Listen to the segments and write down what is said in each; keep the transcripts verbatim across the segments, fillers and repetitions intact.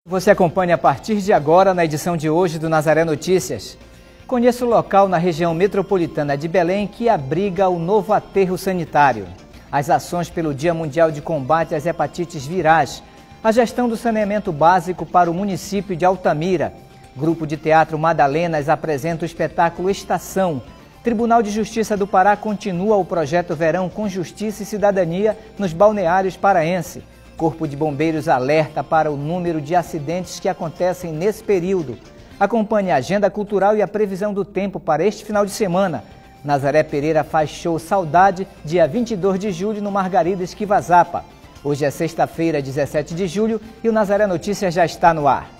Você acompanha a partir de agora na edição de hoje do Nazaré Notícias. Conheça o local na região metropolitana de Belém que abriga o novo aterro sanitário. As ações pelo Dia Mundial de Combate às Hepatites Virais. A gestão do saneamento básico para o município de Altamira. Grupo de Teatro Madalenas apresenta o espetáculo Estação. Tribunal de Justiça do Pará continua o projeto Verão com Justiça e Cidadania nos balneários paraense. Corpo de Bombeiros alerta para o número de acidentes que acontecem nesse período. Acompanhe a agenda cultural e a previsão do tempo para este final de semana. Nazaré Pereira faz show Saudade, dia vinte e dois de julho, no Margarida Esquivazapa. Hoje é sexta-feira, dezessete de julho, e o Nazaré Notícias já está no ar.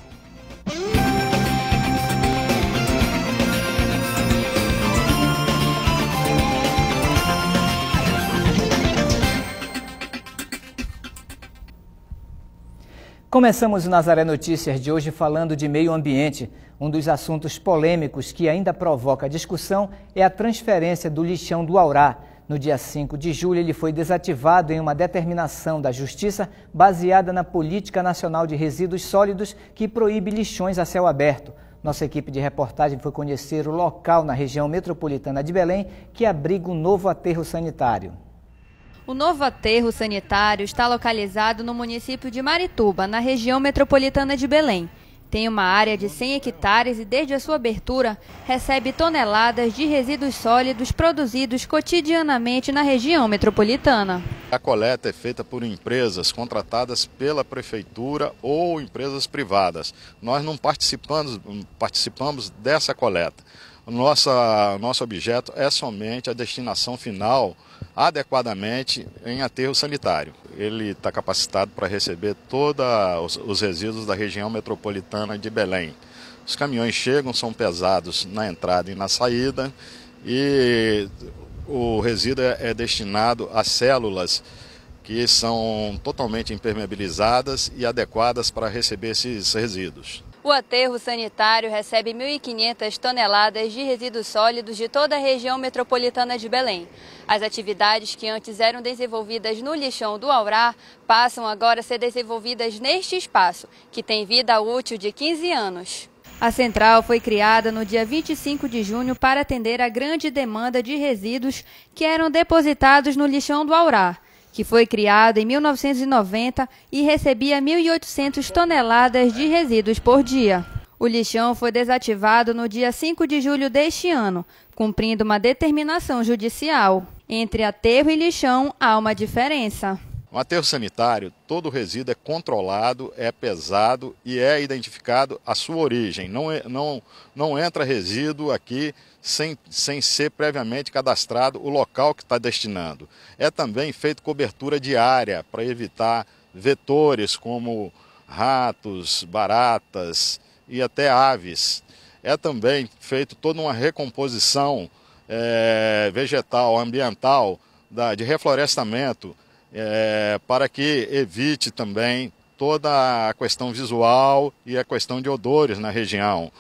Começamos o Nazaré Notícias de hoje falando de meio ambiente. Um dos assuntos polêmicos que ainda provoca discussão é a transferência do lixão do Aurá. No dia cinco de julho, ele foi desativado em uma determinação da Justiça baseada na Política Nacional de Resíduos Sólidos que proíbe lixões a céu aberto. Nossa equipe de reportagem foi conhecer o local na região metropolitana de Belém que abriga um novo aterro sanitário. O novo aterro sanitário está localizado no município de Marituba, na região metropolitana de Belém. Tem uma área de cem hectares e, desde a sua abertura, recebe toneladas de resíduos sólidos produzidos cotidianamente na região metropolitana. A coleta é feita por empresas contratadas pela prefeitura ou empresas privadas. Nós não participamos, participamos dessa coleta. Nossa, nosso objeto é somente a destinação final adequadamente em aterro sanitário. Ele está capacitado para receber todos os, os resíduos da região metropolitana de Belém. Os caminhões chegam, são pesados na entrada e na saída, e o resíduo é, é destinado a células que são totalmente impermeabilizadas e adequadas para receber esses resíduos. O aterro sanitário recebe mil e quinhentas toneladas de resíduos sólidos de toda a região metropolitana de Belém. As atividades que antes eram desenvolvidas no lixão do Aurá passam agora a ser desenvolvidas neste espaço, que tem vida útil de quinze anos. A central foi criada no dia vinte e cinco de junho para atender a grande demanda de resíduos que eram depositados no lixão do Aurá, que foi criado em mil novecentos e noventa e recebia mil e oitocentas toneladas de resíduos por dia. O lixão foi desativado no dia cinco de julho deste ano, cumprindo uma determinação judicial. Entre aterro e lixão há uma diferença. No aterro sanitário, todo o resíduo é controlado, é pesado e é identificado a sua origem. Não, é, não, não entra resíduo aqui sem, sem ser previamente cadastrado o local que está destinando. É também feita cobertura diária para evitar vetores como ratos, baratas e até aves. É também feito toda uma recomposição é, vegetal, ambiental, da, de reflorestamento, É, para que evite também toda a questão visual e a questão de odores na região.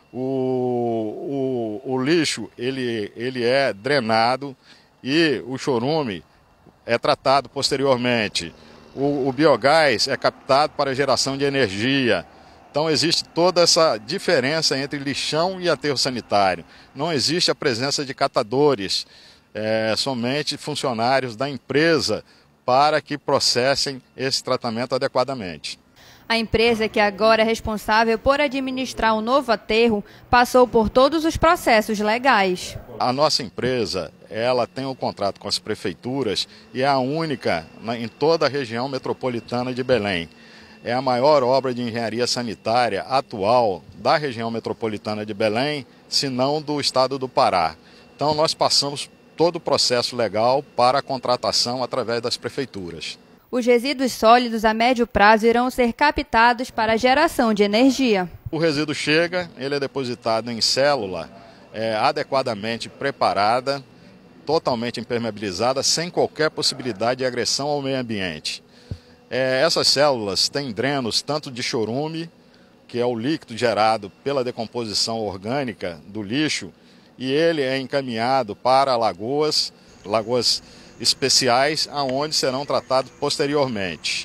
O, o, o lixo ele, ele é drenado e o chorume é tratado posteriormente. O, o biogás é captado para geração de energia. Então existe toda essa diferença entre lixão e aterro sanitário. Não existe a presença de catadores, é, somente funcionários da empresa para que processem esse tratamento adequadamente. A empresa, que agora é responsável por administrar o novo aterro, passou por todos os processos legais. A nossa empresa, ela tem um contrato com as prefeituras e é a única em toda a região metropolitana de Belém. É a maior obra de engenharia sanitária atual da região metropolitana de Belém, se não do estado do Pará. Então nós passamos todo o processo legal para a contratação através das prefeituras. Os resíduos sólidos a médio prazo irão ser captados para a geração de energia. O resíduo chega, ele é depositado em célula é, adequadamente preparada, totalmente impermeabilizada, sem qualquer possibilidade de agressão ao meio ambiente. É, essas células têm drenos tanto de chorume, que é o líquido gerado pela decomposição orgânica do lixo, e ele é encaminhado para lagoas, lagoas especiais, aonde serão tratados posteriormente.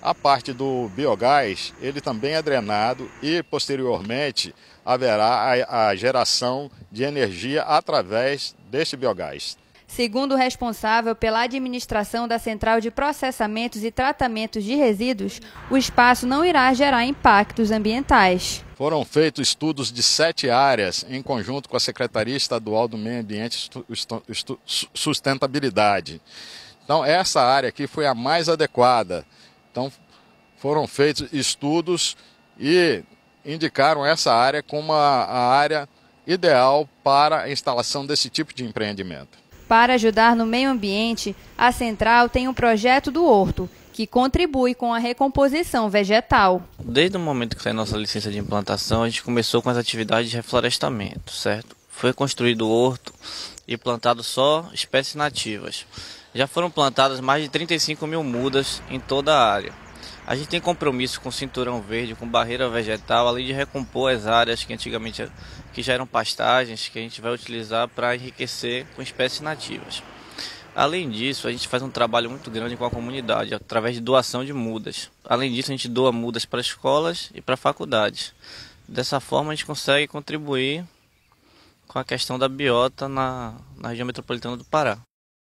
A parte do biogás, ele também é drenado e, posteriormente, haverá a, a geração de energia através deste biogás. Segundo o responsável pela administração da Central de Processamentos e Tratamentos de Resíduos, o espaço não irá gerar impactos ambientais. Foram feitos estudos de sete áreas em conjunto com a Secretaria Estadual do Meio Ambiente e Sustentabilidade. Então, essa área aqui foi a mais adequada. Então, foram feitos estudos e indicaram essa área como a, a área ideal para a instalação desse tipo de empreendimento. Para ajudar no meio ambiente, a central tem um projeto do horto, que contribui com a recomposição vegetal. Desde o momento que saiu nossa licença de implantação, a gente começou com as atividades de reflorestamento, certo? Foi construído o horto e plantado só espécies nativas. Já foram plantadas mais de trinta e cinco mil mudas em toda a área. A gente tem compromisso com o cinturão verde, com barreira vegetal, além de recompor as áreas que antigamente que já eram pastagens, que a gente vai utilizar para enriquecer com espécies nativas. Além disso, a gente faz um trabalho muito grande com a comunidade, através de doação de mudas. Além disso, a gente doa mudas para escolas e para faculdades. Dessa forma, a gente consegue contribuir com a questão da biota na, na região metropolitana do Pará.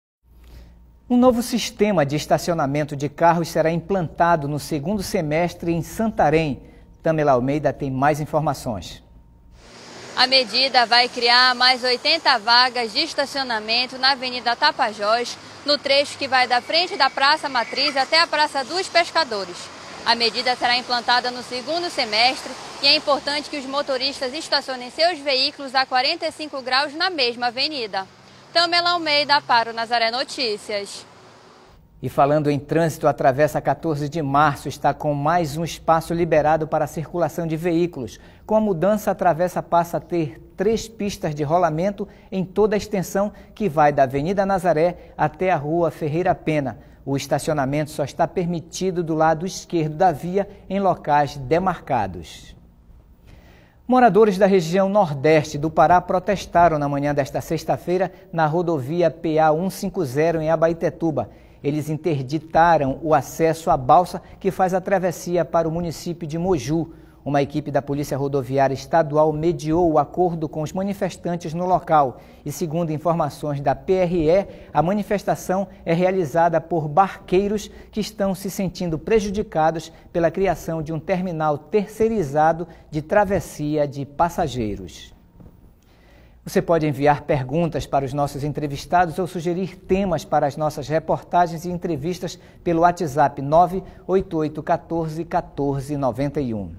Um novo sistema de estacionamento de carros será implantado no segundo semestre em Santarém. Tamela Almeida tem mais informações. A medida vai criar mais oitenta vagas de estacionamento na Avenida Tapajós, no trecho que vai da frente da Praça Matriz até a Praça dos Pescadores. A medida será implantada no segundo semestre e é importante que os motoristas estacionem seus veículos a quarenta e cinco graus na mesma avenida. Tamela Almeida para o Nazaré Notícias. E falando em trânsito, a Travessa quatorze de março está com mais um espaço liberado para a circulação de veículos. Com a mudança, a travessa passa a ter três pistas de rolamento em toda a extensão que vai da Avenida Nazaré até a Rua Ferreira Pena. O estacionamento só está permitido do lado esquerdo da via em locais demarcados. Moradores da região nordeste do Pará protestaram na manhã desta sexta-feira na rodovia P A cento e cinquenta em Abaetetuba. Eles interditaram o acesso à balsa que faz a travessia para o município de Moju. Uma equipe da Polícia Rodoviária Estadual mediou o acordo com os manifestantes no local. E segundo informações da P R E, a manifestação é realizada por barqueiros que estão se sentindo prejudicados pela criação de um terminal terceirizado de travessia de passageiros. Você pode enviar perguntas para os nossos entrevistados ou sugerir temas para as nossas reportagens e entrevistas pelo WhatsApp nove oito oito um quatro um quatro nove um.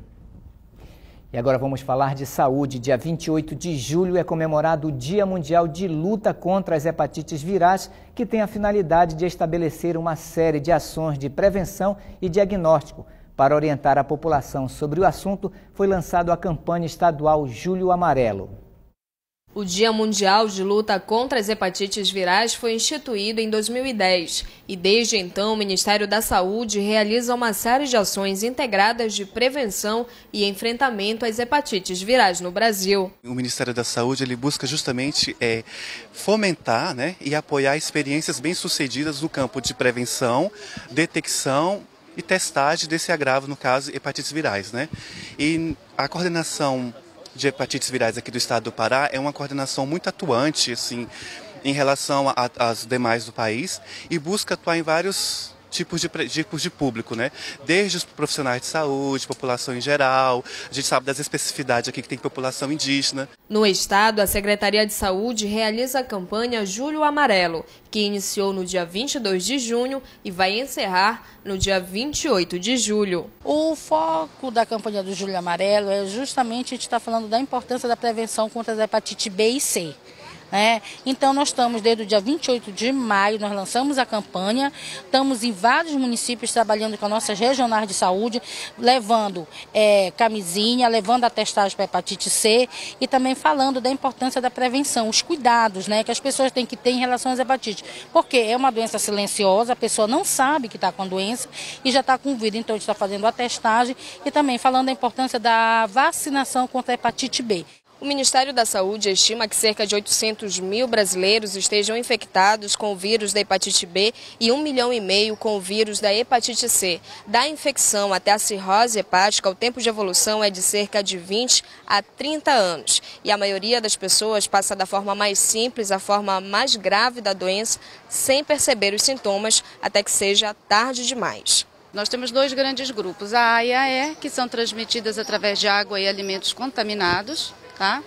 E agora vamos falar de saúde. Dia vinte e oito de julho é comemorado o Dia Mundial de Luta contra as Hepatites Virais, que tem a finalidade de estabelecer uma série de ações de prevenção e diagnóstico. Para orientar a população sobre o assunto, foi lançada a campanha estadual Julho Amarelo. O Dia Mundial de Luta contra as Hepatites Virais foi instituído em dois mil e dez e desde então o Ministério da Saúde realiza uma série de ações integradas de prevenção e enfrentamento às hepatites virais no Brasil. O Ministério da Saúde ele busca justamente é, fomentar, né, e apoiar experiências bem-sucedidas no campo de prevenção, detecção e testagem desse agravo, no caso, hepatites virais, né? E a coordenação de hepatites virais aqui do estado do Pará é uma coordenação muito atuante assim, em relação às demais do país e busca atuar em vários tipos de, tipos de público, né? Desde os profissionais de saúde, população em geral, a gente sabe das especificidades aqui que tem população indígena. No estado, a Secretaria de Saúde realiza a campanha Julho Amarelo, que iniciou no dia vinte e dois de junho e vai encerrar no dia vinte e oito de julho. O foco da campanha do Julho Amarelo é justamente a gente está falando da importância da prevenção contra as hepatites B e C. É, então nós estamos desde o dia vinte e oito de maio, nós lançamos a campanha, estamos em vários municípios trabalhando com as nossas regionais de saúde, levando é, camisinha, levando a testagem para hepatite C e também falando da importância da prevenção, os cuidados, né, que as pessoas têm que ter em relação às hepatites, porque é uma doença silenciosa, a pessoa não sabe que está com a doença e já está com vírus, então a gente está fazendo a testagem e também falando da importância da vacinação contra a hepatite B. O Ministério da Saúde estima que cerca de oitocentos mil brasileiros estejam infectados com o vírus da hepatite B e um milhão e meio com o vírus da hepatite C. Da infecção até a cirrose hepática, o tempo de evolução é de cerca de vinte a trinta anos. E a maioria das pessoas passa da forma mais simples à forma mais grave da doença, sem perceber os sintomas, até que seja tarde demais. Nós temos dois grandes grupos, a A e a E, que são transmitidas através de água e alimentos contaminados, tá?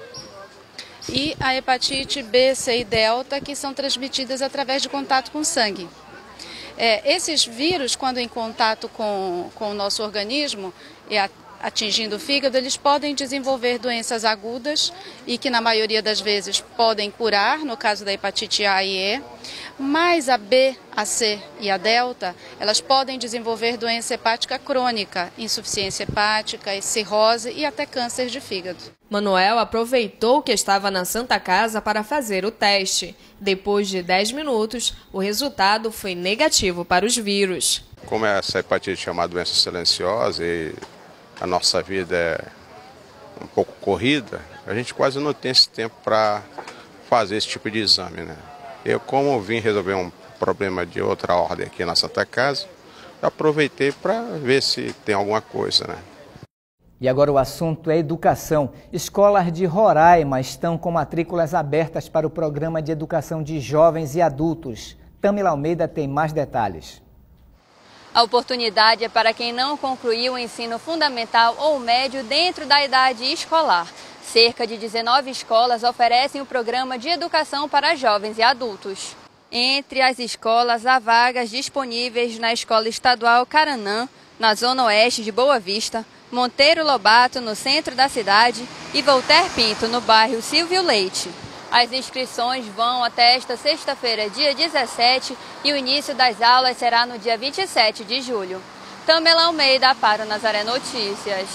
E a hepatite B, C e delta, que são transmitidas através de contato com sangue. É, esses vírus, quando em contato com, com o nosso organismo e a, atingindo o fígado, eles podem desenvolver doenças agudas e que na maioria das vezes podem curar, no caso da hepatite A e E, mas a B, a C e a delta, elas podem desenvolver doença hepática crônica, insuficiência hepática, cirrose e até câncer de fígado. Manuel aproveitou que estava na Santa Casa para fazer o teste. Depois de dez minutos, o resultado foi negativo para os vírus. Como essa hepatite é uma doença silenciosa e a nossa vida é um pouco corrida, a gente quase não tem esse tempo para fazer esse tipo de exame, né? Eu, como vim resolver um problema de outra ordem aqui na Santa Casa, aproveitei para ver se tem alguma coisa, né? E agora o assunto é educação. Escolas de Roraima estão com matrículas abertas para o programa de educação de jovens e adultos. Tamila Almeida tem mais detalhes. A oportunidade é para quem não concluiu o ensino fundamental ou médio dentro da idade escolar. Cerca de dezenove escolas oferecem o programa de educação para jovens e adultos. Entre as escolas, há vagas disponíveis na Escola Estadual Caranã, na Zona Oeste de Boa Vista, Monteiro Lobato, no centro da cidade, e Voltaire Pinto, no bairro Silvio Leite. As inscrições vão até esta sexta-feira, dia dezessete, e o início das aulas será no dia vinte e sete de julho. Tamela Almeida para o Nazaré Notícias.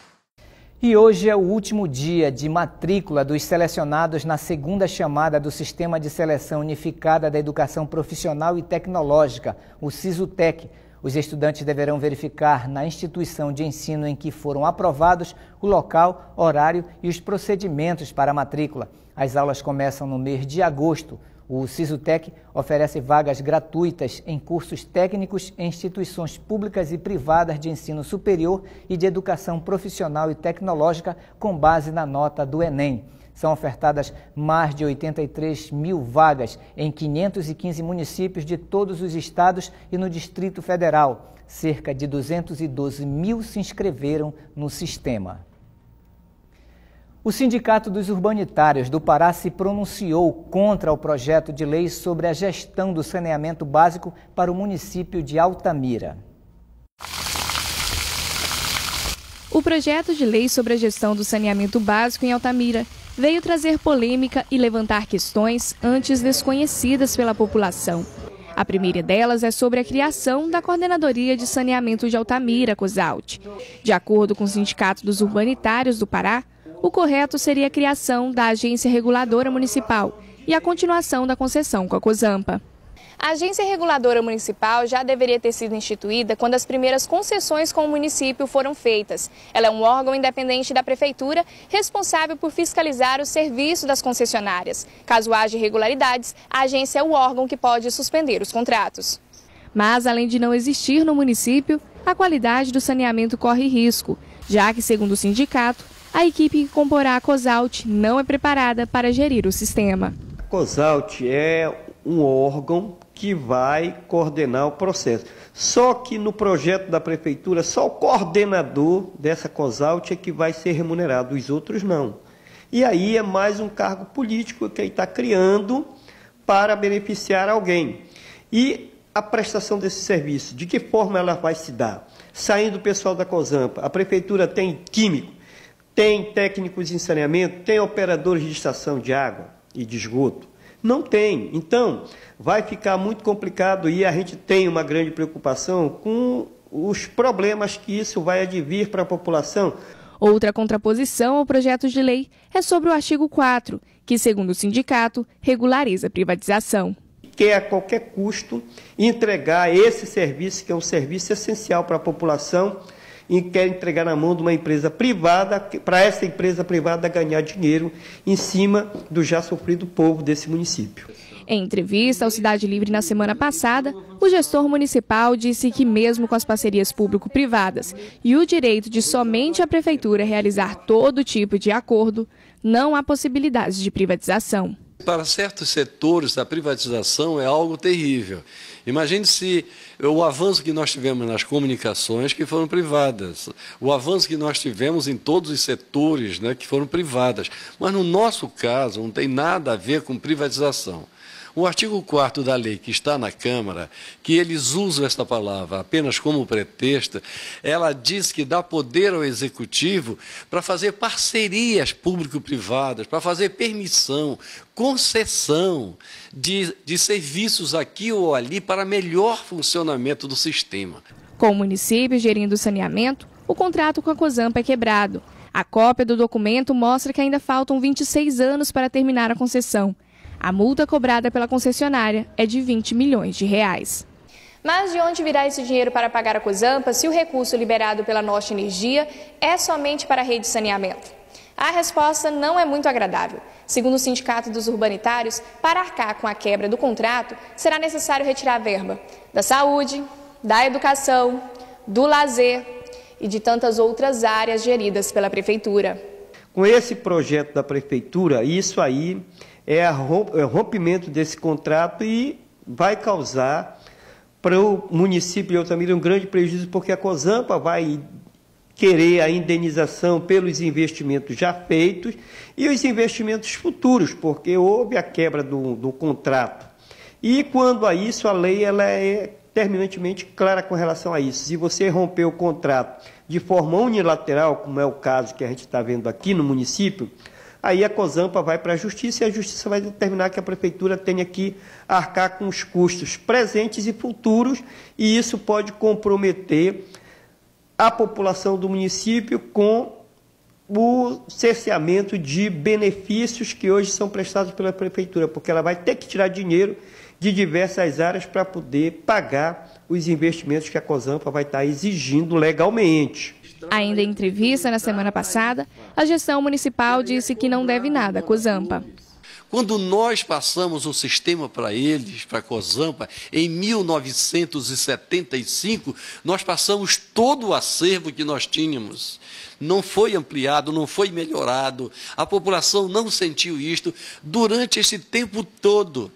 E hoje é o último dia de matrícula dos selecionados na segunda chamada do Sistema de Seleção Unificada da Educação Profissional e Tecnológica, o SISUTEC. Os estudantes deverão verificar na instituição de ensino em que foram aprovados o local, horário e os procedimentos para a matrícula. As aulas começam no mês de agosto. O SISUTEC oferece vagas gratuitas em cursos técnicos em instituições públicas e privadas de ensino superior e de educação profissional e tecnológica com base na nota do Enem. São ofertadas mais de oitenta e três mil vagas em quinhentos e quinze municípios de todos os estados e no Distrito Federal. Cerca de duzentos e doze mil se inscreveram no sistema. O Sindicato dos Urbanitários do Pará se pronunciou contra o projeto de lei sobre a gestão do saneamento básico para o município de Altamira. O projeto de lei sobre a gestão do saneamento básico em Altamira veio trazer polêmica e levantar questões antes desconhecidas pela população. A primeira delas é sobre a criação da Coordenadoria de Saneamento de Altamira, COSALT. De acordo com o Sindicato dos Urbanitários do Pará, o correto seria a criação da Agência Reguladora Municipal e a continuação da concessão com a COSAMPA. A Agência Reguladora Municipal já deveria ter sido instituída quando as primeiras concessões com o município foram feitas. Ela é um órgão independente da Prefeitura, responsável por fiscalizar o serviço das concessionárias. Caso haja irregularidades, a agência é o órgão que pode suspender os contratos. Mas, além de não existir no município, a qualidade do saneamento corre risco, já que, segundo o sindicato, a equipe que comporá a COSALT não é preparada para gerir o sistema. A COSALT é um órgão que vai coordenar o processo. Só que no projeto da Prefeitura, só o coordenador dessa COSALT é que vai ser remunerado, os outros não. E aí é mais um cargo político que ele está criando para beneficiar alguém. E a prestação desse serviço, de que forma ela vai se dar? Saindo o pessoal da COSAMPA, a Prefeitura tem químico, tem técnicos em saneamento, tem operadores de estação de água e de esgoto? Não tem. Então, vai ficar muito complicado e a gente tem uma grande preocupação com os problemas que isso vai advir para a população. Outra contraposição ao projeto de lei é sobre o artigo quatro, que, segundo o sindicato, regulariza a privatização. Quer a qualquer custo entregar esse serviço, que é um serviço essencial para a população, e quer entregar na mão de uma empresa privada, para essa empresa privada ganhar dinheiro em cima do já sofrido povo desse município. Em entrevista ao Cidade Livre na semana passada, o gestor municipal disse que mesmo com as parcerias público-privadas e o direito de somente a prefeitura realizar todo tipo de acordo, não há possibilidades de privatização. Para certos setores, a privatização é algo terrível. Imagine se o avanço que nós tivemos nas comunicações que foram privadas, o avanço que nós tivemos em todos os setores, né, que foram privadas. Mas no nosso caso não tem nada a ver com privatização. O artigo quarto da lei que está na Câmara, que eles usam esta palavra apenas como pretexto, ela diz que dá poder ao Executivo para fazer parcerias público-privadas, para fazer permissão, concessão de, de serviços aqui ou ali para melhor funcionamento do sistema. Com o município gerindo o saneamento, o contrato com a Cozampa é quebrado. A cópia do documento mostra que ainda faltam vinte e seis anos para terminar a concessão. A multa cobrada pela concessionária é de vinte milhões de reais. Mas de onde virá esse dinheiro para pagar a Cozampa se o recurso liberado pela Norte Energia é somente para a rede de saneamento? A resposta não é muito agradável. Segundo o Sindicato dos Urbanitários, para arcar com a quebra do contrato, será necessário retirar a verba da saúde, da educação, do lazer e de tantas outras áreas geridas pela Prefeitura. Com esse projeto da Prefeitura, isso aí é o rompimento desse contrato e vai causar para o município de Altamira um grande prejuízo, porque a Cozampa vai querer a indenização pelos investimentos já feitos e os investimentos futuros, porque houve a quebra do, do contrato. E quando a isso, a lei ela é terminantemente clara com relação a isso. Se você romper o contrato de forma unilateral, como é o caso que a gente está vendo aqui no município, aí a Cozampa vai para a Justiça e a Justiça vai determinar que a Prefeitura tenha que arcar com os custos presentes e futuros, e isso pode comprometer a população do município com o cerceamento de benefícios que hoje são prestados pela Prefeitura, porque ela vai ter que tirar dinheiro de diversas áreas para poder pagar os investimentos que a Cozampa vai estar exigindo legalmente. Ainda em entrevista na semana passada, a gestão municipal disse que não deve nada à Cozampa. Quando nós passamos o sistema para eles, para a Cozampa, em mil novecentos e setenta e cinco, nós passamos todo o acervo que nós tínhamos. Não foi ampliado, não foi melhorado, a população não sentiu isto durante esse tempo todo.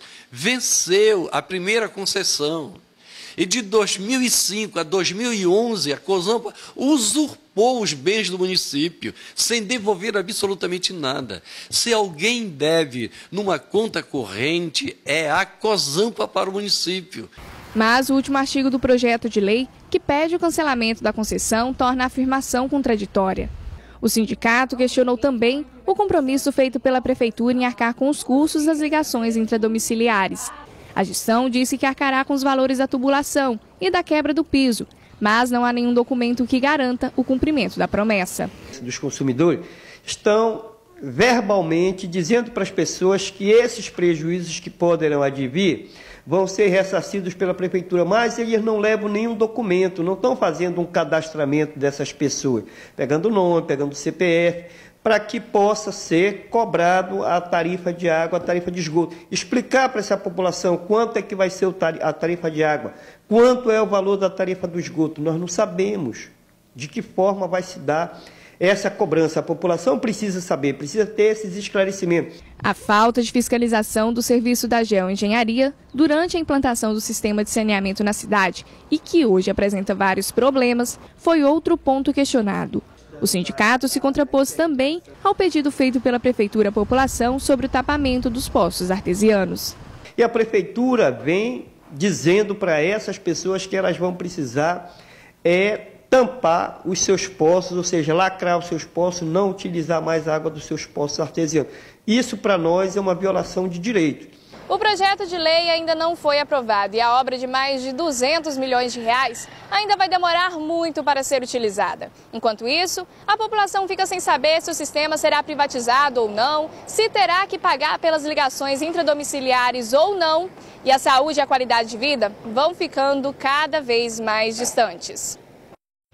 Venceu a primeira concessão. E de dois mil e cinco a dois mil e onze, a Cozampa usurpou os bens do município, sem devolver absolutamente nada. Se alguém deve numa conta corrente, é a Cozampa para o município. Mas o último artigo do projeto de lei, que pede o cancelamento da concessão, torna a afirmação contraditória. O sindicato questionou também o compromisso feito pela Prefeitura em arcar com os custos das ligações intradomiciliares. A gestão disse que arcará com os valores da tubulação e da quebra do piso, mas não há nenhum documento que garanta o cumprimento da promessa. Dos consumidores estão verbalmente dizendo para as pessoas que esses prejuízos que poderão advir vão ser ressarcidos pela Prefeitura, mas eles não levam nenhum documento, não estão fazendo um cadastramento dessas pessoas, pegando o nome, pegando o C P F, para que possa ser cobrado a tarifa de água, a tarifa de esgoto. Explicar para essa população quanto é que vai ser a tarifa de água, quanto é o valor da tarifa do esgoto. Nós não sabemos de que forma vai se dar essa cobrança. A população precisa saber, precisa ter esses esclarecimentos. A falta de fiscalização do serviço da Geoengenharia durante a implantação do sistema de saneamento na cidade, e que hoje apresenta vários problemas, foi outro ponto questionado. O sindicato se contrapôs também ao pedido feito pela Prefeitura à população sobre o tapamento dos poços artesianos. E a Prefeitura vem dizendo para essas pessoas que elas vão precisar é, tampar os seus poços, ou seja, lacrar os seus poços, não utilizar mais a água dos seus poços artesianos. Isso para nós é uma violação de direito. O projeto de lei ainda não foi aprovado e a obra de mais de duzentos milhões de reais ainda vai demorar muito para ser utilizada. Enquanto isso, a população fica sem saber se o sistema será privatizado ou não, se terá que pagar pelas ligações intradomiciliares ou não, e a saúde e a qualidade de vida vão ficando cada vez mais distantes.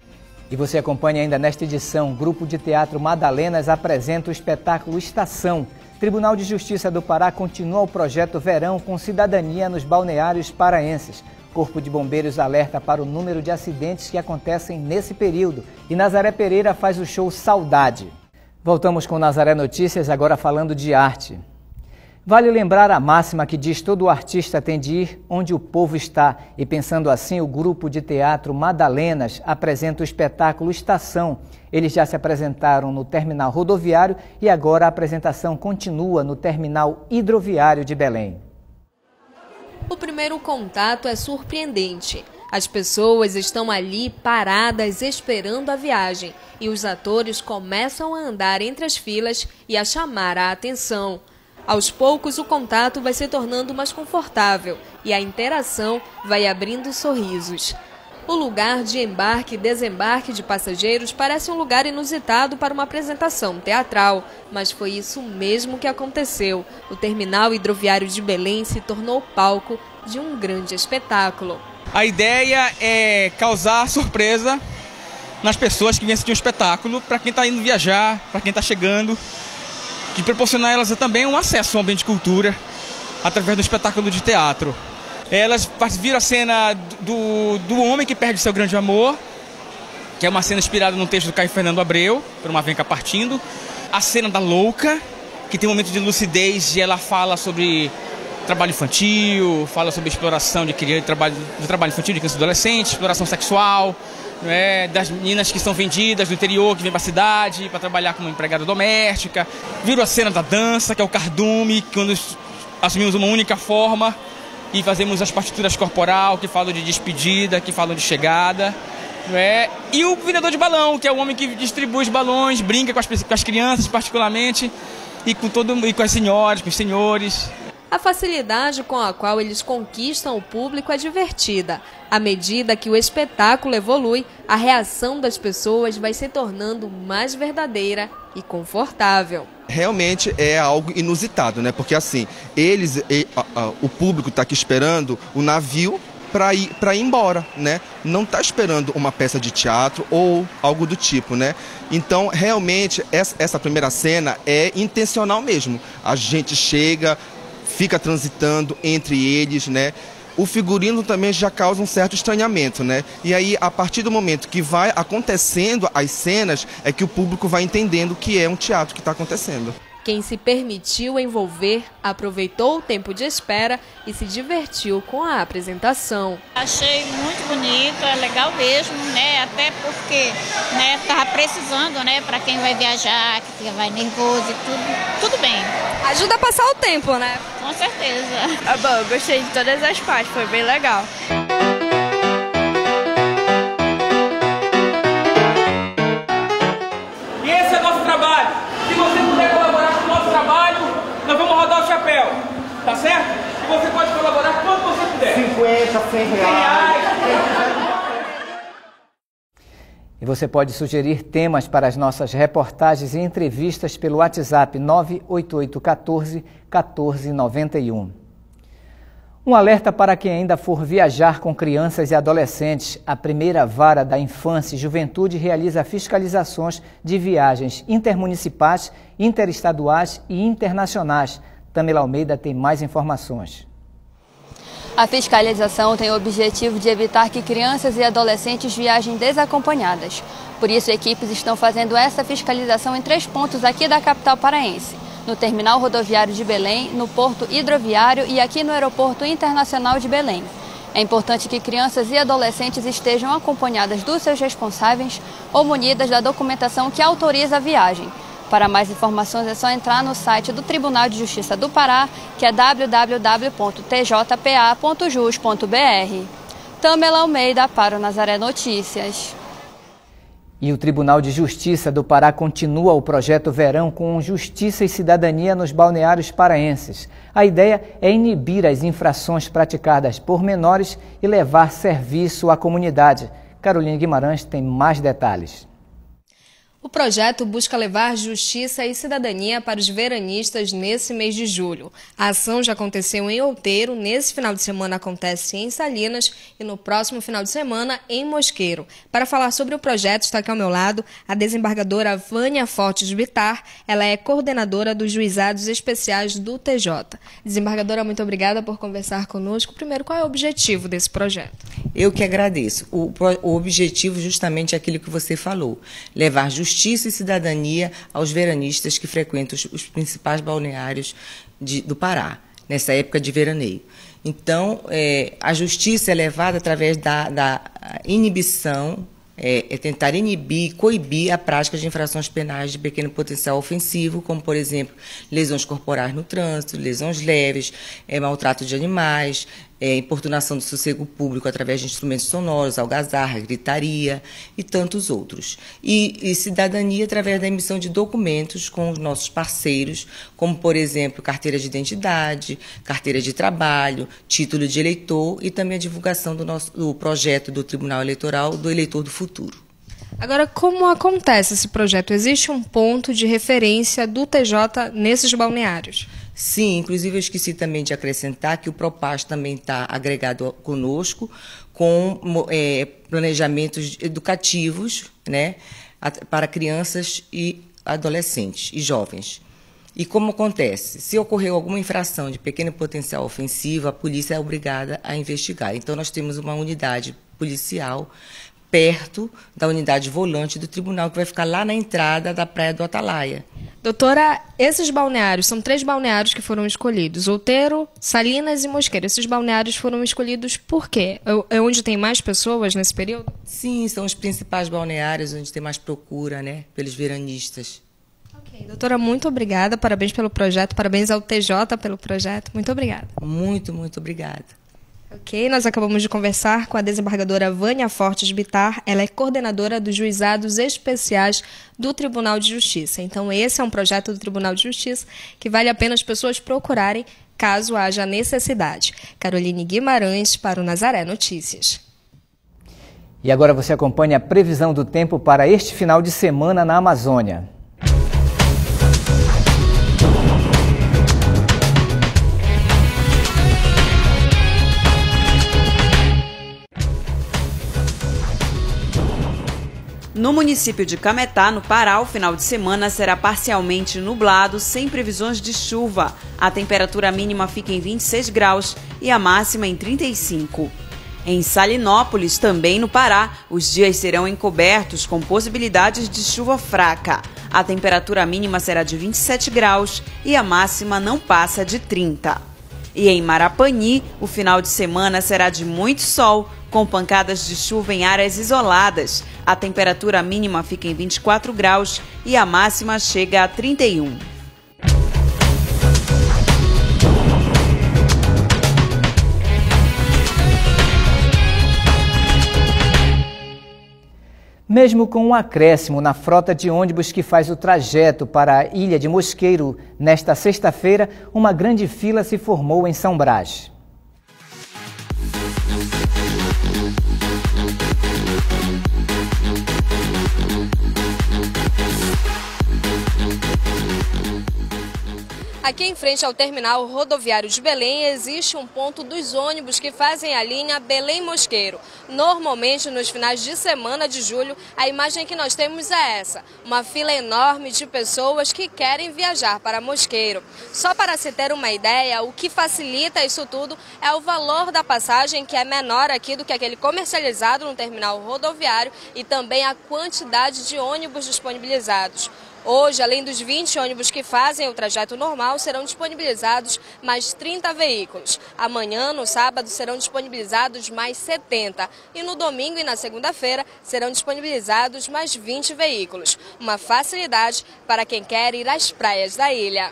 E você acompanha ainda nesta edição. O Grupo de Teatro Madalenas apresenta o espetáculo Estação. Tribunal de Justiça do Pará continua o projeto Verão com cidadania nos balneários paraenses. Corpo de Bombeiros alerta para o número de acidentes que acontecem nesse período. E Nazaré Pereira faz o show Saudade. Voltamos com Nazaré Notícias, agora falando de arte. Vale lembrar a máxima que diz: todo artista tem de ir onde o povo está. E pensando assim, o Grupo de Teatro Madalenas apresenta o espetáculo Estação. Eles já se apresentaram no terminal rodoviário e agora a apresentação continua no terminal hidroviário de Belém. O primeiro contato é surpreendente. As pessoas estão ali paradas esperando a viagem e os atores começam a andar entre as filas e a chamar a atenção. Aos poucos, o contato vai se tornando mais confortável e a interação vai abrindo sorrisos. O lugar de embarque e desembarque de passageiros parece um lugar inusitado para uma apresentação teatral, mas foi isso mesmo que aconteceu. O terminal hidroviário de Belém se tornou palco de um grande espetáculo. A ideia é causar surpresa nas pessoas que vêm assistir um espetáculo, para quem está indo viajar, para quem está chegando, de proporcionar a elas também um acesso ao ambiente de cultura através do espetáculo de teatro. Elas viram a cena do, do homem que perde seu grande amor, que é uma cena inspirada num texto do Caio Fernando Abreu, por uma venca partindo. A cena da louca, que tem um momento de lucidez e ela fala sobre trabalho infantil, fala sobre exploração de criança, trabalho, do trabalho infantil de criança e adolescente, exploração sexual, né, das meninas que são vendidas do interior, que vêm para a cidade para trabalhar como empregada doméstica. Viram a cena da dança, que é o cardume, quando assumimos uma única forma e fazemos as partituras corporal, que falam de despedida, que falam de chegada. Né? E o vendedor de balão, que é o homem que distribui os balões, brinca com as, com as crianças particularmente, e com, todo, e com as senhoras, com os senhores. A facilidade com a qual eles conquistam o público é divertida. À medida que o espetáculo evolui, a reação das pessoas vai se tornando mais verdadeira e confortável. Realmente é algo inusitado, né? Porque assim, eles, e, a, a, o público está aqui esperando o navio para ir, para ir embora, né? Não está esperando uma peça de teatro ou algo do tipo, né? Então, realmente, essa, essa primeira cena é intencional mesmo. A gente chega, fica transitando entre eles, né? O figurino também já causa um certo estranhamento, né? E aí, a partir do momento que vai acontecendo as cenas, é que o público vai entendendo que é um teatro que está acontecendo. Quem se permitiu envolver, aproveitou o tempo de espera e se divertiu com a apresentação. Achei muito bonito, é legal mesmo, né? Até porque, né, tava precisando, né, para quem vai viajar, que vai nervoso e tudo, tudo bem. Ajuda a passar o tempo, né? Com certeza. Ah, bom, eu gostei de todas as partes, foi bem legal. E esse é o nosso trabalho. Se você puder colaborar com o nosso trabalho, nós vamos rodar o chapéu, tá certo? E você pode colaborar quanto você puder. cinquenta, cem reais. E você pode sugerir temas para as nossas reportagens e entrevistas pelo WhatsApp nove oito oito um quatro, um quatro nove um. Um alerta para quem ainda for viajar com crianças e adolescentes. A primeira vara da Infância e Juventude realiza fiscalizações de viagens intermunicipais, interestaduais e internacionais. Tamela Almeida tem mais informações. A fiscalização tem o objetivo de evitar que crianças e adolescentes viajem desacompanhadas. Por isso, equipes estão fazendo essa fiscalização em três pontos aqui da capital paraense: no Terminal Rodoviário de Belém, no Porto Hidroviário e aqui no Aeroporto Internacional de Belém. É importante que crianças e adolescentes estejam acompanhadas dos seus responsáveis ou munidas da documentação que autoriza a viagem. Para mais informações é só entrar no site do Tribunal de Justiça do Pará, que é w w w ponto t j p a ponto jus ponto b r. Tamela Almeida para o Nazaré Notícias. E o Tribunal de Justiça do Pará continua o projeto Verão com Justiça e Cidadania nos balneários paraenses. A ideia é inibir as infrações praticadas por menores e levar serviço à comunidade. Carolina Guimarães tem mais detalhes. O projeto busca levar justiça e cidadania para os veranistas nesse mês de julho. A ação já aconteceu em Outeiro, nesse final de semana acontece em Salinas e no próximo final de semana em Mosqueiro. Para falar sobre o projeto, está aqui ao meu lado a desembargadora Vânia Fortes Bittar. Ela é coordenadora dos Juizados Especiais do T J. Desembargadora, muito obrigada por conversar conosco. Primeiro, qual é o objetivo desse projeto? Eu que agradeço. O, o objetivo justamente é aquilo que você falou, levar justiça Justiça e cidadania aos veranistas que frequentam os, os principais balneários de, do Pará, nessa época de veraneio. Então, é, a justiça é levada através da, da inibição, é, é tentar inibir, coibir a prática de infrações penais de pequeno potencial ofensivo, como, por exemplo, lesões corporais no trânsito, lesões leves, é, maltrato de animais, É, importunação do sossego público através de instrumentos sonoros, algazarra, gritaria e tantos outros. E, e cidadania através da emissão de documentos com os nossos parceiros, como, por exemplo, carteira de identidade, carteira de trabalho, título de eleitor e também a divulgação do, nosso, do projeto do Tribunal Eleitoral do Eleitor do Futuro. Agora, como acontece esse projeto? Existe um ponto de referência do T J nesses balneários? Sim, inclusive eu esqueci também de acrescentar que o Propaz também está agregado conosco com é, planejamentos educativos, né, para crianças e adolescentes e jovens. E como acontece? Se ocorreu alguma infração de pequeno potencial ofensivo, a polícia é obrigada a investigar. Então, nós temos uma unidade policial perto da unidade volante do tribunal, que vai ficar lá na entrada da Praia do Atalaia. Doutora, esses balneários, são três balneários que foram escolhidos, Outeiro, Salinas e Mosqueiro. Esses balneários foram escolhidos por quê? É onde tem mais pessoas nesse período? Sim, são os principais balneários onde tem mais procura, né, pelos veranistas. Ok, doutora, muito obrigada, parabéns pelo projeto, parabéns ao T J pelo projeto, muito obrigada. Muito, muito obrigada. Ok, nós acabamos de conversar com a desembargadora Vânia Fortes Bittar. Ela é coordenadora dos Juizados Especiais do Tribunal de Justiça. Então, esse é um projeto do Tribunal de Justiça que vale a pena as pessoas procurarem caso haja necessidade. Caroline Guimarães para o Nazaré Notícias. E agora você acompanha a previsão do tempo para este final de semana na Amazônia. No município de Cametá, no Pará, o final de semana será parcialmente nublado, sem previsões de chuva. A temperatura mínima fica em vinte e seis graus e a máxima em trinta e cinco. Em Salinópolis, também no Pará, os dias serão encobertos com possibilidades de chuva fraca. A temperatura mínima será de vinte e sete graus e a máxima não passa de trinta. E em Marapani, o final de semana será de muito sol, com pancadas de chuva em áreas isoladas. A temperatura mínima fica em vinte e quatro graus e a máxima chega a trinta e um. Mesmo com um acréscimo na frota de ônibus que faz o trajeto para a Ilha de Mosqueiro, nesta sexta-feira, uma grande fila se formou em São Brás. Aqui em frente ao terminal rodoviário de Belém existe um ponto dos ônibus que fazem a linha Belém-Mosqueiro. Normalmente, nos finais de semana de julho, a imagem que nós temos é essa, uma fila enorme de pessoas que querem viajar para Mosqueiro. Só para se ter uma ideia, o que facilita isso tudo é o valor da passagem, que é menor aqui do que aquele comercializado no terminal rodoviário, e também a quantidade de ônibus disponibilizados. Hoje, além dos vinte ônibus que fazem o trajeto normal, serão disponibilizados mais trinta veículos. Amanhã, no sábado, serão disponibilizados mais setenta. E no domingo e na segunda-feira, serão disponibilizados mais vinte veículos. Uma facilidade para quem quer ir às praias da ilha.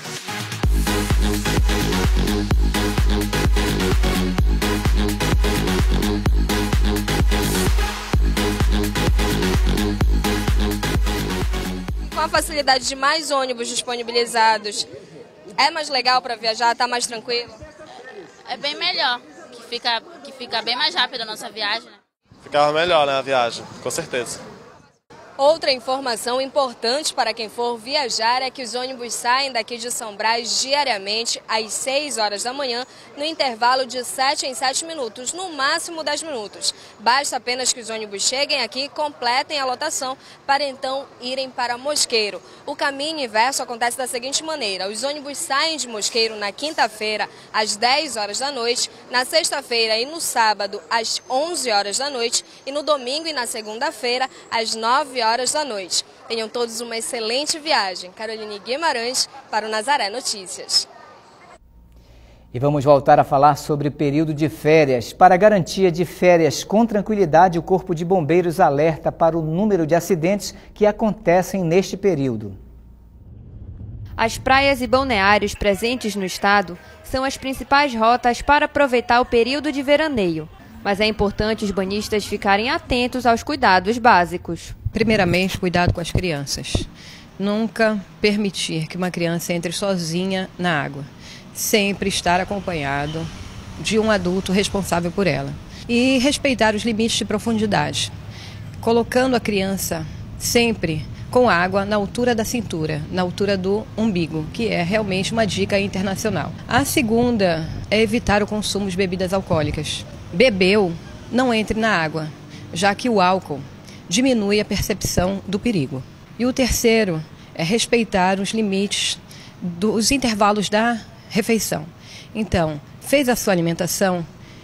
Com a facilidade de mais ônibus disponibilizados, é mais legal para viajar? Tá mais tranquilo? É bem melhor, que fica, que fica bem mais rápida a nossa viagem. Né? Ficava melhor, né, a viagem, com certeza. Outra informação importante para quem for viajar é que os ônibus saem daqui de São Brás diariamente às seis horas da manhã, no intervalo de sete em sete minutos, no máximo dez minutos. Basta apenas que os ônibus cheguem aqui e completem a lotação para então irem para Mosqueiro. O caminho inverso acontece da seguinte maneira: os ônibus saem de Mosqueiro na quinta-feira às dez horas da noite, na sexta-feira e no sábado às onze horas da noite e no domingo e na segunda-feira às nove horas da noite. Tenham todos uma excelente viagem. Caroline Guimarães para o Nazaré Notícias. E vamos voltar a falar sobre período de férias. Para garantia de férias com tranquilidade, o Corpo de Bombeiros alerta para o número de acidentes que acontecem neste período. As praias e balneários presentes no estado são as principais rotas para aproveitar o período de veraneio. Mas é importante os banhistas ficarem atentos aos cuidados básicos. Primeiramente, cuidado com as crianças. Nunca permitir que uma criança entre sozinha na água. Sempre estar acompanhado de um adulto responsável por ela. E respeitar os limites de profundidade, colocando a criança sempre com água na altura da cintura, na altura do umbigo, que é realmente uma dica internacional. A segunda é evitar o consumo de bebidas alcoólicas. Bebeu, não entre na água, já que o álcool diminui a percepção do perigo. E o terceiro é respeitar os limites dos intervalos da refeição. Então, fez a sua alimentação,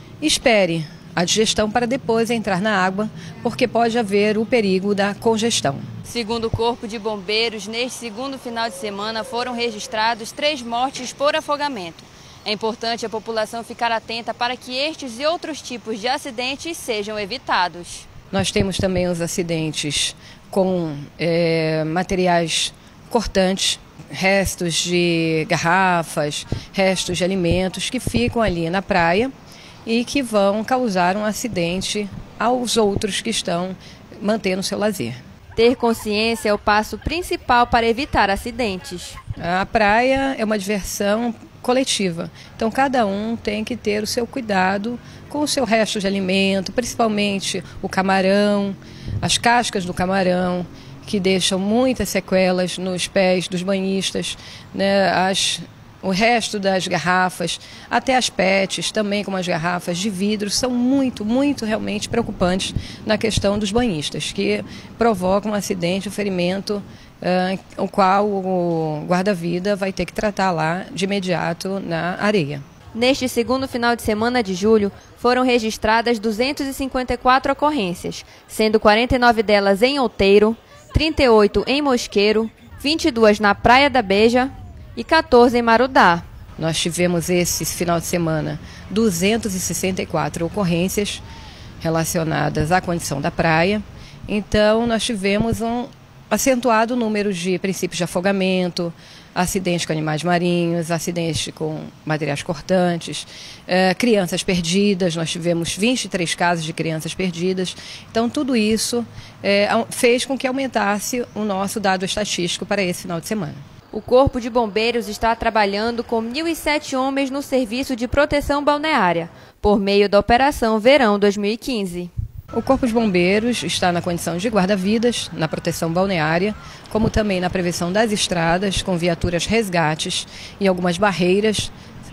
espere a digestão para depois entrar na água, porque pode haver o perigo da congestão. Segundo o Corpo de Bombeiros, neste segundo final de semana foram registrados três mortes por afogamento. É importante a população ficar atenta para que estes e outros tipos de acidentes sejam evitados. Nós temos também os acidentes com é, materiais cortantes, restos de garrafas, restos de alimentos que ficam ali na praia e que vão causar um acidente aos outros que estão mantendo o seu lazer. Ter consciência é o passo principal para evitar acidentes. A praia é uma diversão coletiva, então cada um tem que ter o seu cuidado com o seu resto de alimento, principalmente o camarão, as cascas do camarão, que deixam muitas sequelas nos pés dos banhistas, né? As, o resto das garrafas, até as pets, também como as garrafas de vidro, são muito, muito realmente preocupantes na questão dos banhistas, que provocam um acidente, um ferimento, uh, o qual o guarda-vida vai ter que tratar lá de imediato na areia. Neste segundo final de semana de julho, foram registradas duzentas e cinquenta e quatro ocorrências, sendo quarenta e nove delas em Outeiro, trinta e oito em Mosqueiro, vinte e duas na Praia da Beija e quatorze em Marudá. Nós tivemos esse final de semana duzentas e sessenta e quatro ocorrências relacionadas à condição da praia. Então, nós tivemos um acentuado número de princípios de afogamento, acidentes com animais marinhos, acidentes com materiais cortantes, eh, crianças perdidas. Nós tivemos vinte e três casos de crianças perdidas. Então, tudo isso eh, fez com que aumentasse o nosso dado estatístico para esse final de semana. O Corpo de Bombeiros está trabalhando com mil e sete homens no serviço de proteção balneária, por meio da Operação Verão dois mil e quinze. O Corpo de Bombeiros está na condição de guarda-vidas, na proteção balneária, como também na prevenção das estradas, com viaturas resgates e algumas barreiras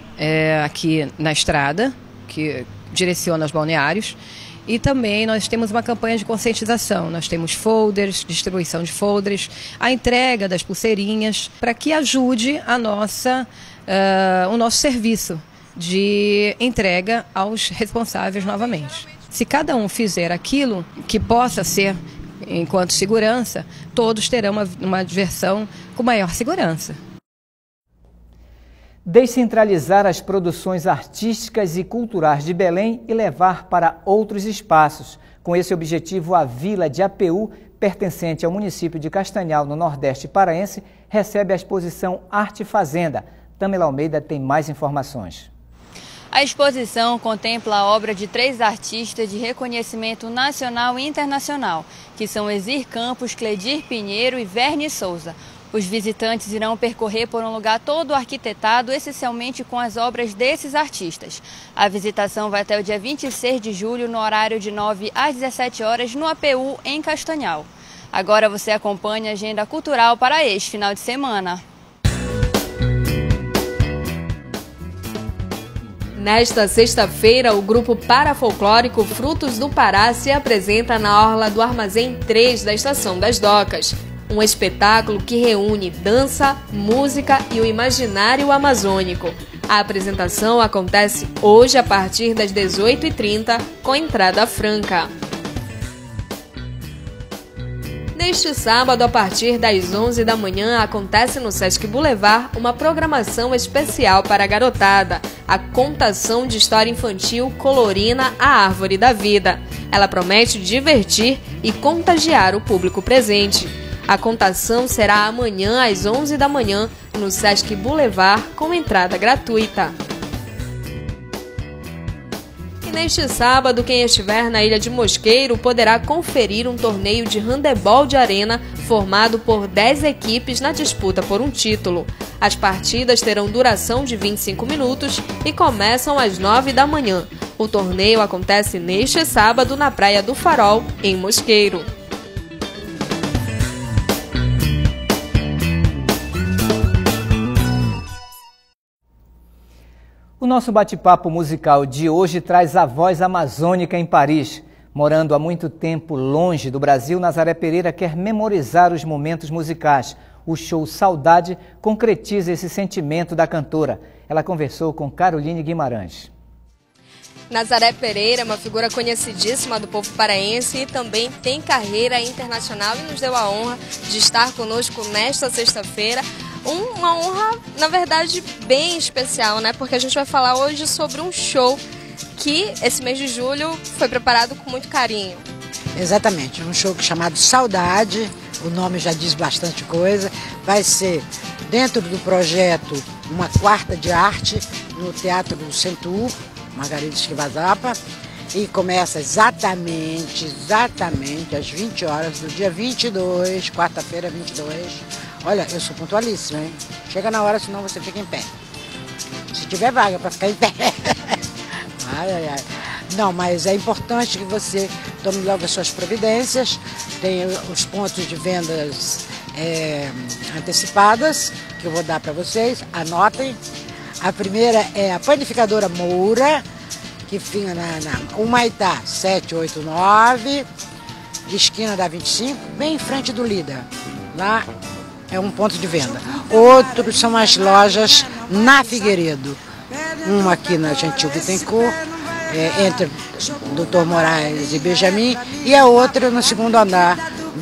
é, aqui na estrada, que direciona os balneários. E também nós temos uma campanha de conscientização. Nós temos folders, distribuição de folders, a entrega das pulseirinhas, para que ajude a nossa, uh, o nosso serviço de entrega aos responsáveis novamente. Se cada um fizer aquilo que possa ser enquanto segurança, todos terão uma, uma diversão com maior segurança. Descentralizar as produções artísticas e culturais de Belém e levar para outros espaços. Com esse objetivo, a Vila de Apeú, pertencente ao município de Castanhal, no Nordeste paraense, recebe a exposição Arte Fazenda. Tamela Almeida tem mais informações. A exposição contempla a obra de três artistas de reconhecimento nacional e internacional, que são Exir Campos, Cledir Pinheiro e Verne Souza. Os visitantes irão percorrer por um lugar todo arquitetado, essencialmente com as obras desses artistas. A visitação vai até o dia vinte e seis de julho, no horário de nove às dezessete horas, no A P U, em Castanhal. Agora você acompanha a agenda cultural para este final de semana. Nesta sexta-feira, o grupo parafolclórico Frutos do Pará se apresenta na orla do Armazém três da Estação das Docas. Um espetáculo que reúne dança, música e o imaginário amazônico. A apresentação acontece hoje a partir das dezoito e trinta, com entrada franca. Neste sábado, a partir das onze da manhã, acontece no Sesc Boulevard uma programação especial para a garotada, a contação de história infantil Colorina, a Árvore da Vida. Ela promete divertir e contagiar o público presente. A contação será amanhã às onze da manhã no Sesc Boulevard, com entrada gratuita. E neste sábado, quem estiver na Ilha de Mosqueiro poderá conferir um torneio de handebol de arena formado por dez equipes na disputa por um título. As partidas terão duração de vinte e cinco minutos e começam às nove da manhã. O torneio acontece neste sábado na Praia do Farol, em Mosqueiro. O nosso bate-papo musical de hoje traz a voz amazônica em Paris. Morando há muito tempo longe do Brasil, Nazaré Pereira quer memorizar os momentos musicais. O show Saudade concretiza esse sentimento da cantora. Ela conversou com Caroline Guimarães. Nazaré Pereira é uma figura conhecidíssima do povo paraense e também tem carreira internacional e nos deu a honra de estar conosco nesta sexta-feira. Uma honra, na verdade, bem especial, né? Porque a gente vai falar hoje sobre um show que esse mês de julho foi preparado com muito carinho. Exatamente, um show chamado Saudade, o nome já diz bastante coisa. Vai ser dentro do projeto Uma Quarta de Arte no Teatro do Centur, Margarida Esquivazapa, e começa exatamente, exatamente às vinte horas do dia vinte e dois, quarta-feira, vinte e dois. Olha, eu sou pontualíssima, hein? Chega na hora, senão você fica em pé. Se tiver vaga para ficar em pé. Ai, ai, ai. Não, mas é importante que você tome logo as suas providências. Tem os pontos de vendas é, antecipadas, que eu vou dar para vocês. Anotem. A primeira é a Panificadora Moura, que fica na, na Humaitá sete oito nove, esquina da vinte e cinco, bem em frente do Lida. Lá é um ponto de venda. Outros são as lojas na Figueiredo. Uma aqui na Gentil Bittencourt, é, entre doutor Moraes e Benjamin, e a outra no segundo andar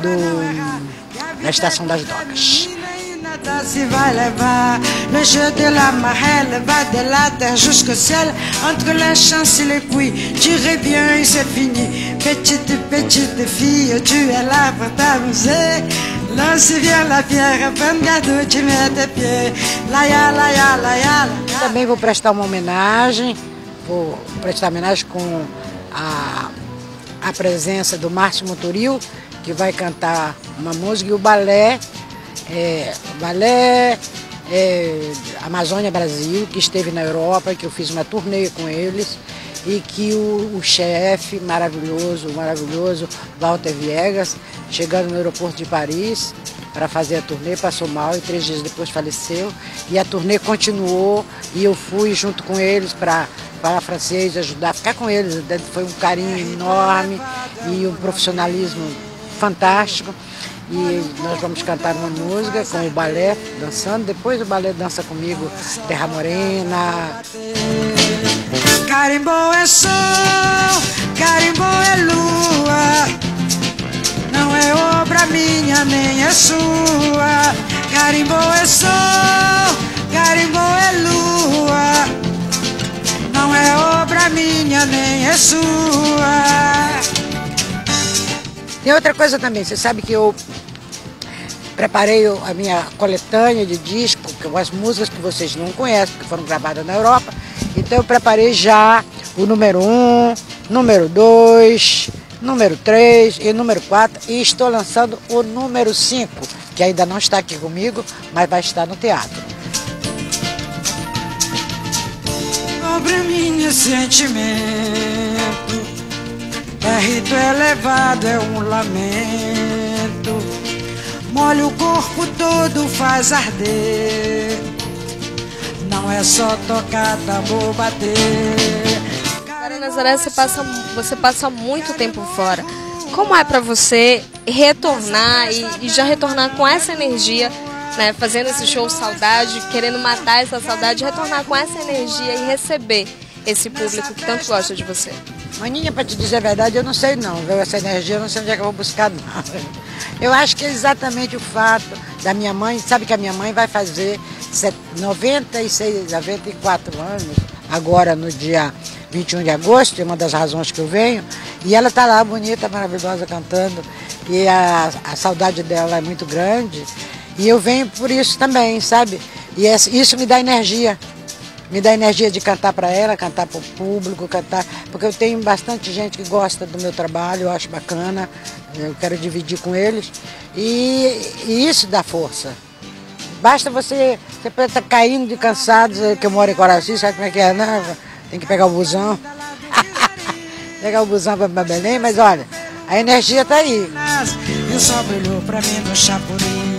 do, da Estação das Docas. Se vai levar le jeu de la marelle va de la terre jusqu'au ciel entre les champs et les puits tu reviens et c'est fini petite petite fille tu es là pour t'amuser lance vient la pierre prends garde tu mets tes pieds laia laia laia. Também vou prestar uma homenagem, vou prestar homenagem com a, a presença do Márcio Motoril, que vai cantar uma música, e o balé É, balé é, Amazônia Brasil, que esteve na Europa, que eu fiz uma turnê com eles, e que o, o chefe maravilhoso, maravilhoso Walter Viegas, chegando no aeroporto de Paris para fazer a turnê, passou mal e três dias depois faleceu, e a turnê continuou e eu fui junto com eles para falar francês, ajudar, ficar com eles. Foi um carinho enorme e um profissionalismo fantástico. E nós vamos cantar uma música com o balé dançando, depois o balé dança comigo Terra Morena. Carimbó é sol, carimbó é lua, não é obra minha nem é sua. Carimbó é sol, carimbó é lua, não é obra minha nem é sua. Tem outra coisa também, você sabe que eu preparei a minha coletânea de disco, com as músicas que vocês não conhecem, que foram gravadas na Europa. Então eu preparei já o número um, número dois, número três e número quatro, e estou lançando o número cinco, que ainda não está aqui comigo, mas vai estar no teatro. Sobre meu sentimento, é rito elevado, é um lamento. vento, molha o corpo todo, faz arder. Não é só tocar tambor, bater. Agora, Nazaré, você passa, você passa muito tempo fora. Como é para você retornar e, e já retornar com essa energia, né, fazendo esse show Saudade, querendo matar essa saudade, retornar com essa energia e receber esse público que tanto gosta de você? Maninha, para te dizer a verdade, eu não sei não, viu? Essa energia eu não sei onde é que eu vou buscar não. Eu acho que é exatamente o fato da minha mãe, sabe que a minha mãe vai fazer noventa e seis, noventa e quatro anos, agora no dia vinte e um de agosto, é uma das razões que eu venho, e ela está lá bonita, maravilhosa, cantando, e a, a saudade dela é muito grande, e eu venho por isso também, sabe? E isso me dá energia. Me dá energia de cantar para ela, cantar para o público, cantar, porque eu tenho bastante gente que gosta do meu trabalho, eu acho bacana, eu quero dividir com eles, e, e isso dá força. Basta você, você pode estar caindo de cansado, que eu moro em Coraci, sabe como é que é, né? Tem que pegar o busão, pegar o busão para Belém, mas olha, a energia está aí. E o sol brilhou para mim no Chapuri,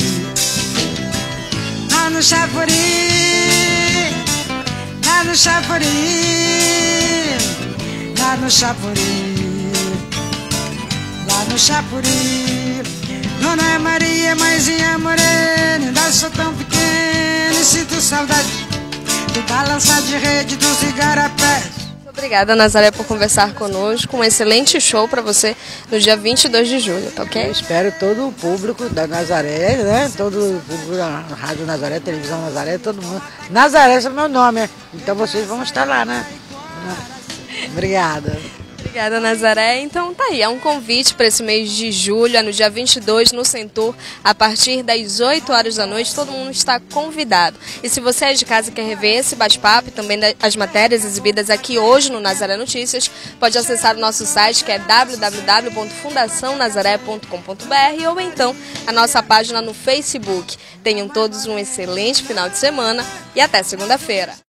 lá no Chapuri, lá no Chapuri, lá no Chapuri, lá no Chapuri. Dona Maria, mãezinha morena, ainda sou tão pequena e sinto saudade do balançar de rede dos igarapés. Obrigada, Nazaré, por conversar conosco. Um excelente show para você no dia vinte e dois de julho, tá ok? Eu espero todo o público da Nazaré, né? Todo o público da Rádio Nazaré, Televisão Nazaré, todo mundo. Nazaré é o meu nome, então vocês vão estar lá, né? Obrigada. Obrigada, Nazaré. Então tá aí, é um convite para esse mês de julho, é no dia vinte e dois, no Centur, a partir das oito horas da noite, todo mundo está convidado. E se você é de casa e quer rever esse bate-papo e também as matérias exibidas aqui hoje no Nazaré Notícias, pode acessar o nosso site, que é w w w ponto fundação nazaré ponto com ponto b r, ou então a nossa página no Facebook. Tenham todos um excelente final de semana e até segunda-feira.